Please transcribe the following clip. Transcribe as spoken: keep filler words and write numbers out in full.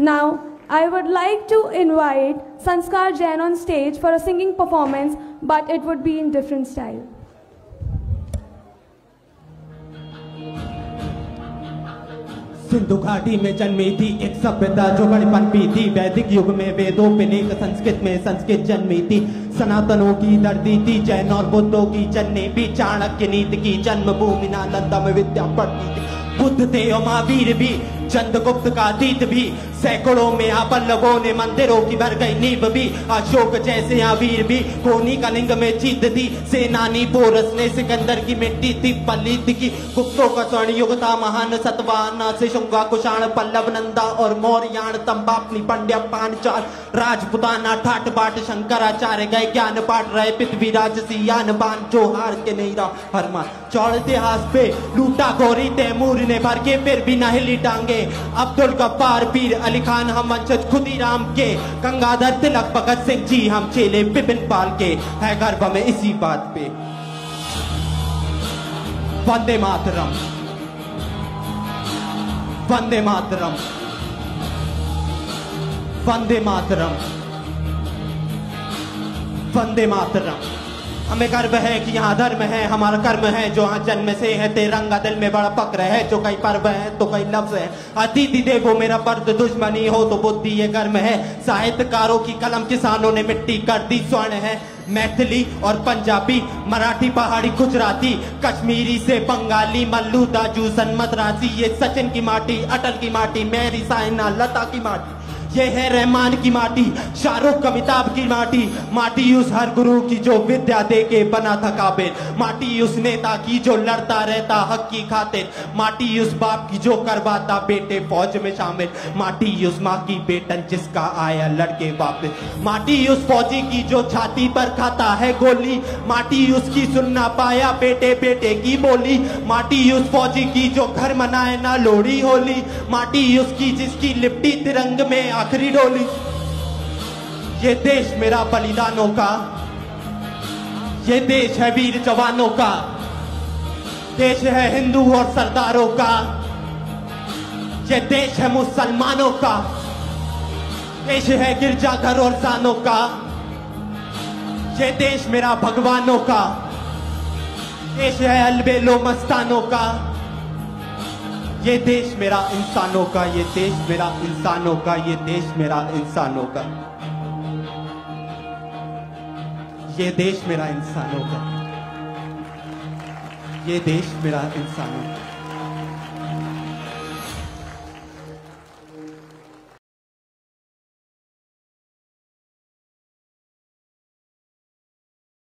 Now, I would like to invite Sanskar Jain on stage for a singing performance, but it would be in different style. Sindhu घाटी में जन्मी थी एक सभ्यता जो बड़ी पनपी थी। वैदिक युग में वेदों पे लेकर संस्कृत में संस्कृत जन्मी थी। सनातनों की धरती थी, जैन और बुद्धों की जननी भी। चाणक्य नीति की जन्मभूमि नालंदा में विद्या पढ़ती थी। बुद्ध थे और महावीर भी, चंद्रगुप्त का अतीत भी। सैकड़ों में आ पल्लवों ने मंदिरों की भर गई नींव भी। अशोक जैसे यहाँ वीर भी कोनी कलिंग में जीत थी। सेनानी पोरस ने सिकंदर की मिट्टी थी पलित की। गुप्तों का स्वर्ण युग था महान सतवाहन से शुंगा कुषाण पल्लव नंदा और मौर्याण तंबापनी पंड्या पांचाल राजपुताना ठाट बाट शंकराचार्य गए ज्ञान पाठ रहे पृथ्वीराज सियान बान जो हार के नहीं रहा हरमान। चौड़ इतिहास पे लूटा गौरी तैमूर ने भर के फिर भी न हिली टांगे। अब्दुल गफ्फार पीर अली खान हम वंशज खुदीराम के। गंगाधर तिलक भगत सिंह जी हम चेले बिपिन पाल के। है गर्व हमें इसी बात पे। वंदे मातरम, वंदे मातरम, वंदे मातरम, वंदे मातरम। हमें गर्व है कि यहाँ धर्म है, हमारा कर्म है जो यहाँ जन्म से है। तिरंगा दिल में बड़ा फक्र है जो कई पर्व है तो कई लफ्ज है। अतिथि देवो मेरा पर्द दुश्मनी हो तो बुद्धि ये कर्म है। साहित्यकारों की कलम किसानों ने मिट्टी कर दी स्वर्ण है। मैथिली और पंजाबी, मराठी, पहाड़ी, गुजराती, कश्मीरी से बंगाली, मल्लू, दाजू, सनमत, राशि, ये सचिन की माटी, अटल की माटी, मेरी साइना, लता की माटी। ये है रहमान की माटी, शाहरुख अमिताभ की माटी। माटी उस हर गुरु की जो विद्या दे के बना था काबिल। माटी उस नेता की जो लड़ता रहता हक की खातिर। माटी उस बाप की जो करवाता बेटे फौज में शामिल। माटी उस माँ की बेटन जिसका आया लड़के वापस। माटी उस फौजी की जो छाती पर खाता है गोली। माटी उसकी सुनना पाया बेटे बेटे की बोली। माटी उस फौजी की जो घर मनाए ना लोहड़ी होली। माटी उसकी जिसकी लिपटी तिरंग में आखिरी डोली। ये देश मेरा बलिदानों का, ये देश है वीर जवानों का। देश है हिंदू और सरदारों का। ये देश है मुसलमानों का। देश है गिरजाघर और जानों का। ये देश मेरा भगवानों का। देश है अलबेलो मस्तानों का। ये देश मेरा इंसानों का। ये देश मेरा इंसानों का। ये देश मेरा इंसानों का। ये देश मेरा इंसानों का। ये देश मेरा इंसानों का।